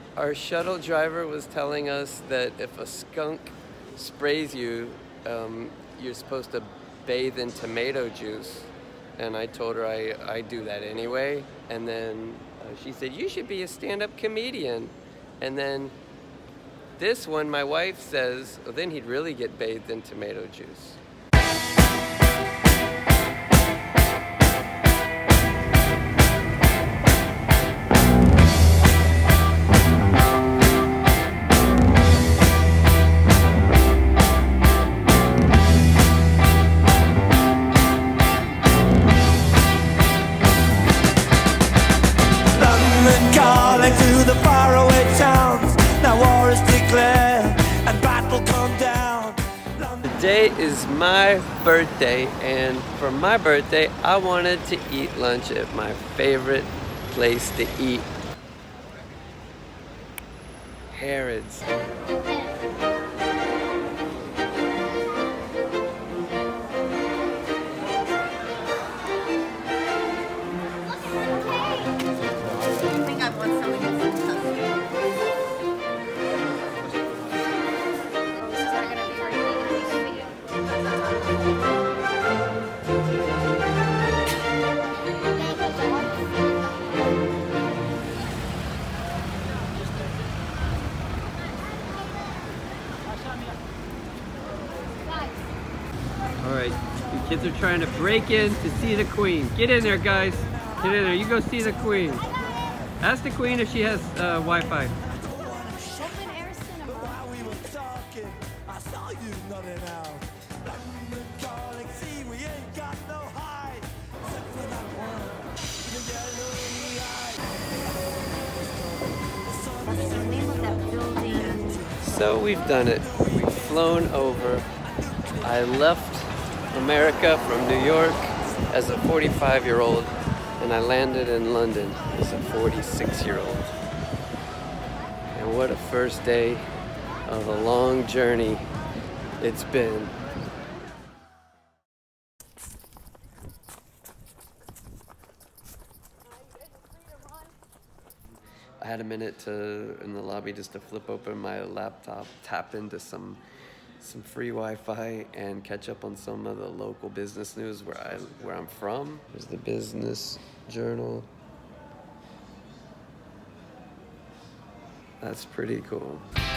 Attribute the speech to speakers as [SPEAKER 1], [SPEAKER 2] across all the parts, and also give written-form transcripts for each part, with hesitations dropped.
[SPEAKER 1] Our shuttle driver was telling us that if a skunk sprays you, you're supposed to bathe in tomato juice. And I told her I do that anyway. And then she said, you should be a stand-up comedian. And then this one, my wife says, well, then he'd really get bathed in tomato juice.
[SPEAKER 2] To the faraway towns, now war is declared and battle come down.
[SPEAKER 1] Today is my birthday, and for my birthday, I wanted to eat lunch at my favorite place to eat, Harrods. Alright, you kids are trying to break in to see the Queen. Get in there, guys. Get in there. You go see the Queen. Ask the Queen if she has Wi-Fi. So we've done it. We've flown over. I left America from New York as a 45-year-old, and I landed in London as a 46-year-old. And what a first day of a long journey it's been. I had a minute in the lobby just to flip open my laptop, tap into some free Wi-Fi, and catch up on some of the local business news where I'm from. There's the Business Journal. That's pretty cool.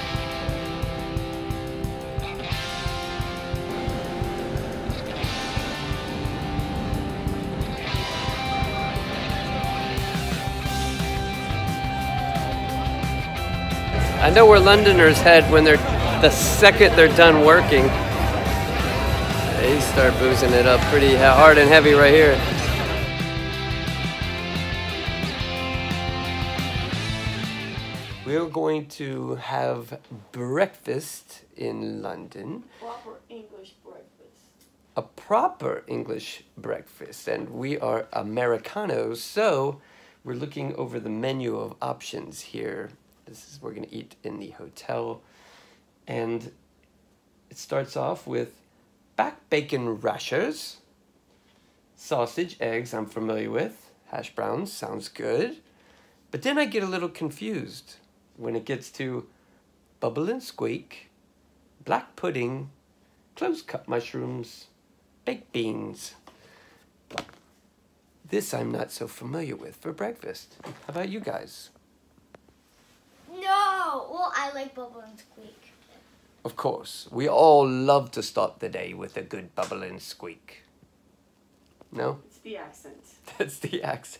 [SPEAKER 1] I know where Londoners head when the second they're done working. They start boozing it up pretty hard and heavy right here. We're going to have breakfast in London.
[SPEAKER 3] Proper English breakfast.
[SPEAKER 1] A proper English breakfast, and we are Americanos, so we're looking over the menu of options here. We're going to eat in the hotel, and it starts off with back bacon rashers, sausage, eggs I'm familiar with, hash browns, sounds good, but then I get a little confused when it gets to bubble and squeak, black pudding, close-cut mushrooms, baked beans. This I'm not so familiar with for breakfast. How about you guys?
[SPEAKER 3] No! Well, I like bubble and squeak.
[SPEAKER 1] Of course. We all love to start the day with a good bubble and squeak. No?
[SPEAKER 4] It's the accent.
[SPEAKER 1] That's the accent.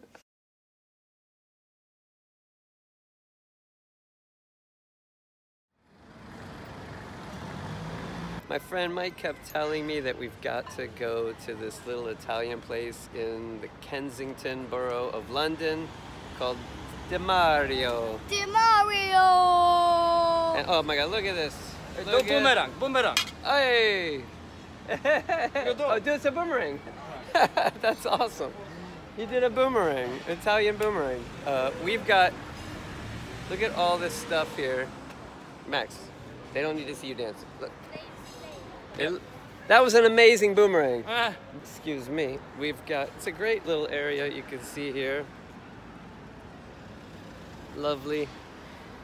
[SPEAKER 1] My friend Mike kept telling me that we've got to go to this little Italian place in the Kensington borough of London called DiMario.
[SPEAKER 3] DiMario!
[SPEAKER 1] And, oh my god, look at this.
[SPEAKER 5] Do boomerang, boomerang.
[SPEAKER 1] Hey! Oh, dude, it's a boomerang. That's awesome. He did a boomerang, Italian boomerang. We've got, look at all this stuff here. Max, they don't need to see you dance. Look. That was an amazing boomerang. Excuse me. We've got, it's a great little area you can see here. Lovely.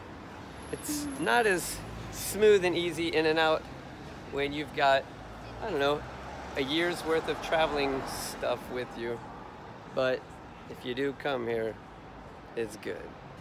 [SPEAKER 1] It's not as smooth and easy in and out when you've got, I don't know, a year's worth of traveling stuff with you. But if you do come here, it's good.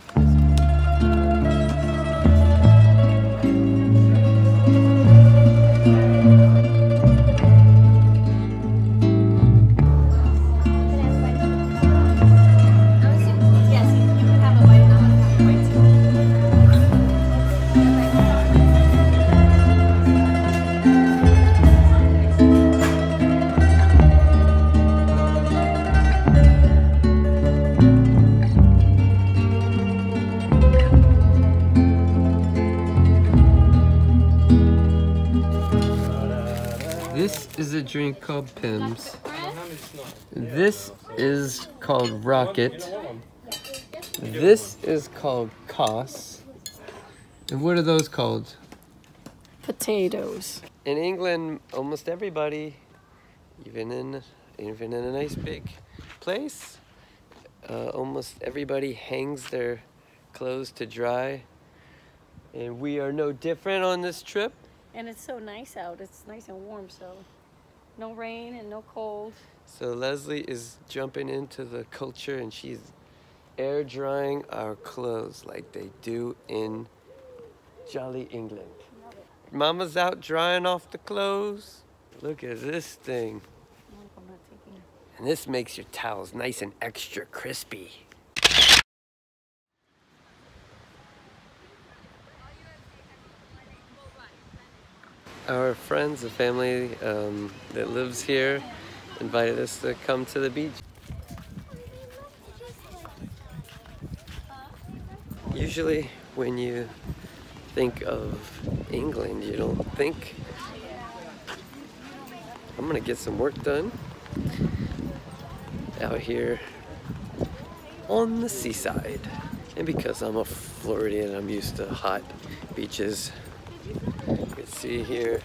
[SPEAKER 1] This is a drink called Pimm's. This is called Rocket. This is called Koss. And what are those called?
[SPEAKER 4] Potatoes.
[SPEAKER 1] In England, almost everybody, even in a nice big place, almost everybody hangs their clothes to dry. And we are no different on this trip.
[SPEAKER 4] And it's so nice out. It's nice and warm, so no rain and no cold.
[SPEAKER 1] So Leslie is jumping into the culture and she's air drying our clothes like they do in jolly England. Mama's out drying off the clothes. Look at this thing. And this makes your towels nice and extra crispy. Our friends, the family that lives here, invited us to come to the beach. Usually when you think of England, you don't think, I'm gonna get some work done out here on the seaside. And because I'm a Floridian, I'm used to hot beaches. You can see here,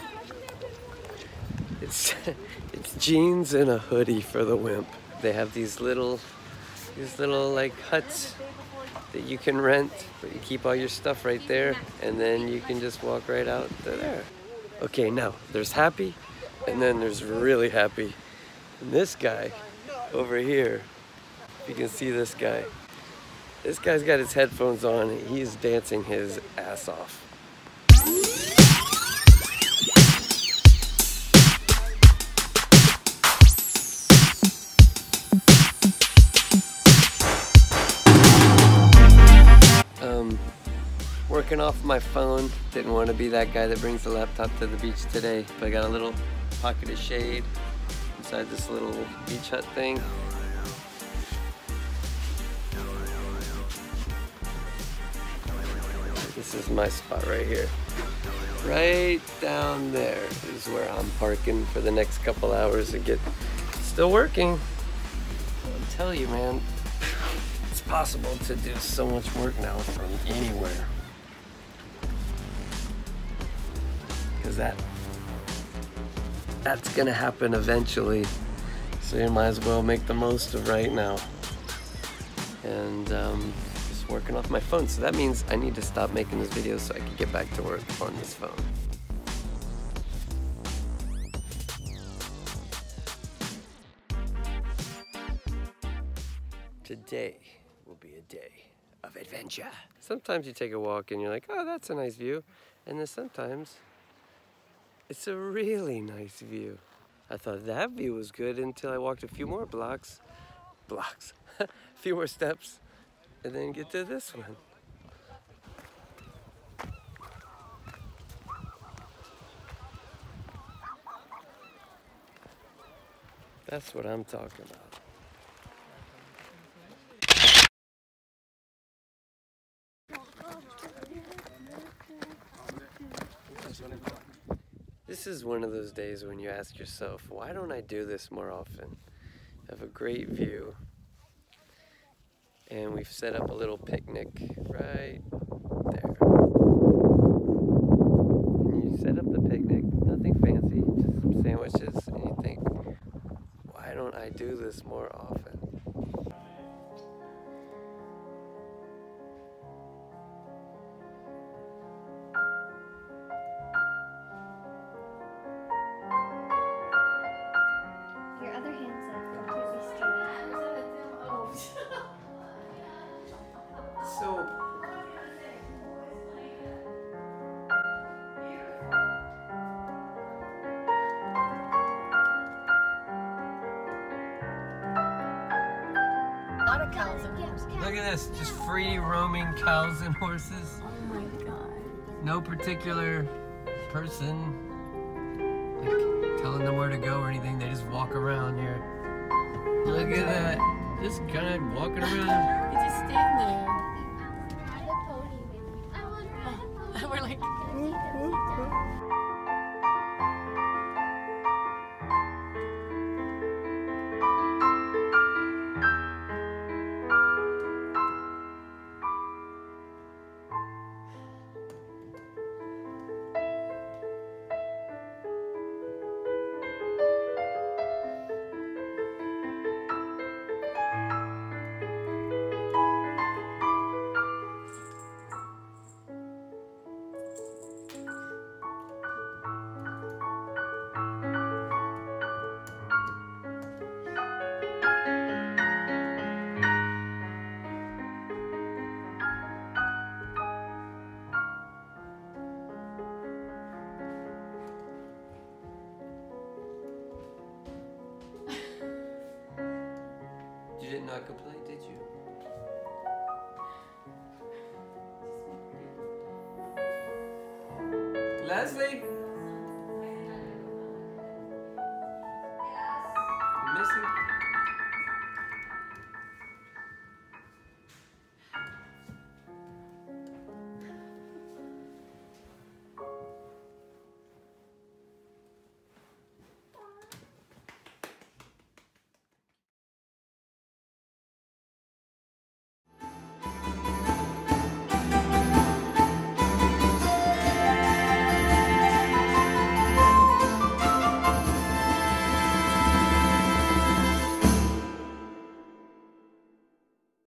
[SPEAKER 1] it's jeans and a hoodie for the wimp. They have these little like huts that you can rent, but you keep all your stuff right there, and then you can just walk right out to there. Okay, now there's happy, and then there's really happy. And this guy over here, if you can see this guy's got his headphones on, and he's dancing his ass off. Working off my phone. Didn't want to be that guy that brings the laptop to the beach today, but I got a little pocket of shade inside this little beach hut thing. This is my spot right here. Right down there is where I'm parking for the next couple hours to get still working. I'll tell you, man, it's possible to do so much work now from anywhere. Because that's gonna happen eventually. So you might as well make the most of right now. And just working off my phone. So that means I need to stop making this video so I can get back to work on this phone. Today will be a day of adventure. Sometimes you take a walk and you're like, oh, that's a nice view. And then sometimes it's a really nice view. I thought that view was good until I walked a few more blocks, a few more steps, and then get to this one. That's what I'm talking about. This is one of those days when you ask yourself, why don't I do this more often? I have a great view. And we've set up a little picnic right there. And you set up the picnic, nothing fancy, just some sandwiches, and you think, why don't I do this more often? Look at this, just free roaming cows and horses.
[SPEAKER 4] Oh my god.
[SPEAKER 1] No particular person like telling them where to go or anything. They just walk around here. Look at that, just kind of walking around.
[SPEAKER 4] They just stand there.
[SPEAKER 3] Ride a pony with me. I want to ride a pony.
[SPEAKER 4] We're like,
[SPEAKER 1] You did not complain, did you? Leslie?